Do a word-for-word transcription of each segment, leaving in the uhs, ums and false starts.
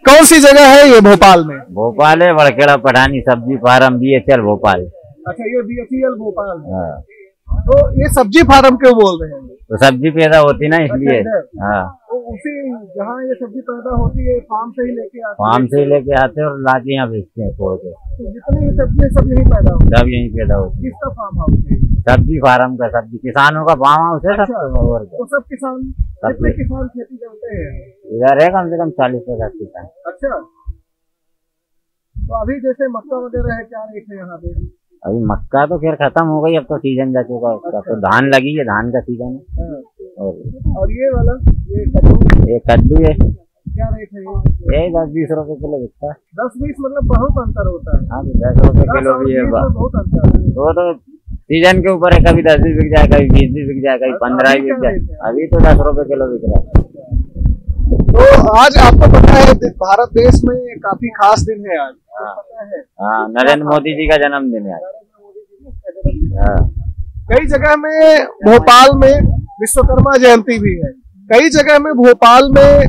कौन सी जगह है ये भोपाल में? भोपाल है, बड़खेड़ा पठानी सब्जी farm B H L Bhopal. अच्छा, ये बी एच एल भोपाल। हाँ। तो ये सब्जी फार्म क्यों बोल रहे हैं? तो सब्जी पैदा होती ना इसलिए। हाँ, तो उसी जहाँ ये सब्जी पैदा होती है फार्म से ही लेके आते फार्म से ही लेके आते हैं और लाके यहाँ बेचते हैं छोड़ के। तो जितनी सब्जी सब यही पैदा होती है? सब यही पैदा होती है। किसका फार्म हाउस है? सब्जी फार्म का, सब्जी किसानों का फार्म हाउस है। अच्छा, सब और तो सब किसान, कितने किसान खेती करते हैं इधर? है कम से कम चालीस पचास किसान। अच्छा, तो अभी जैसे मक्का वगैरह है, क्या रेट है यहाँ पे? अभी मक्का तो खैर खत्म हो गई, अब तो सीजन जा चुका उसका। तो धान लगी है, धान का सीजन है। और और ये वाला ये कद्दू, ये कद्दू है, क्या रेट है ये? ये दस बीस रुपए किलो बिकता है। दस बीस मतलब बहुत अंतर होता है। हाँ, दस रुपए किलो भी है। बहुत अंतर है। वो तो सीजन के ऊपर है, कभी दस भी बिक जाए, कभी बीस भी बिक जाए, कभी पंद्रह भी बिक जाए। अभी तो दस रुपए किलो बिक रहा है। तो आज आपको पता है भारत देश में काफी खास दिन है आज। हाँ, पता है? हाँ, नरेंद्र मोदी जी का जन्मदिन है। हाँ, कई जगह में भोपाल में विश्वकर्मा जयंती भी है। कई जगह में भोपाल में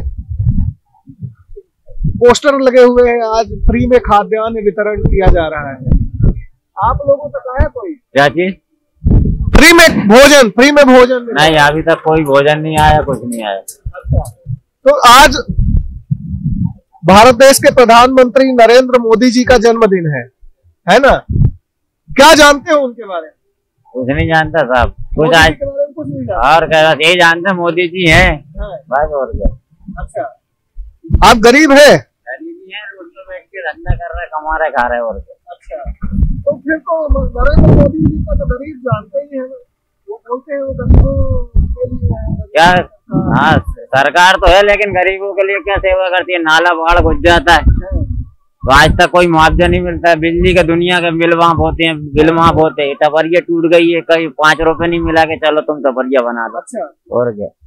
पोस्टर लगे हुए हैं, आज फ्री में खाद्यान्न वितरण किया जा रहा है। आप लोगों तक आया कोई? क्या चीज? फ्री में भोजन, फ्री में भोजन नहीं, अभी तक कोई भोजन नहीं आया, कुछ नहीं आया। अच्छा, तो आज भारत देश के प्रधानमंत्री नरेंद्र मोदी जी का जन्मदिन है, है ना? क्या जानते हो उनके बारे में? कुछ नहीं जानता साहब, कुछ आज कुछ नहीं जानता। और क्या, बस यही जानते मोदी जी हैं बस, और क्या। अच्छा, आप गरीब है? गरीबी है, रोड पे बैठ के धंधा कर रहे, कमा रहे, खा रहे, और क्या। अच्छा, तो फिर तो नरेंद्र मोदी जी को तो गरीब जानते ही है, वो बोलते हैं वो गरीबों के लिए है। क्या? हाँ, सरकार तो है लेकिन गरीबों के लिए क्या सेवा करती है? नाला बाढ़ घुस जाता है तो आज तक कोई मुआवजा नहीं मिलता है। बिजली का दुनिया के बिल वहाँ होते हैं, बिल वहाँ होते हैं। टपरिया टूट गई है, कहीं पाँच रुपए नहीं मिला के चलो तुम टपरिया बना दो। अच्छा, और क्या।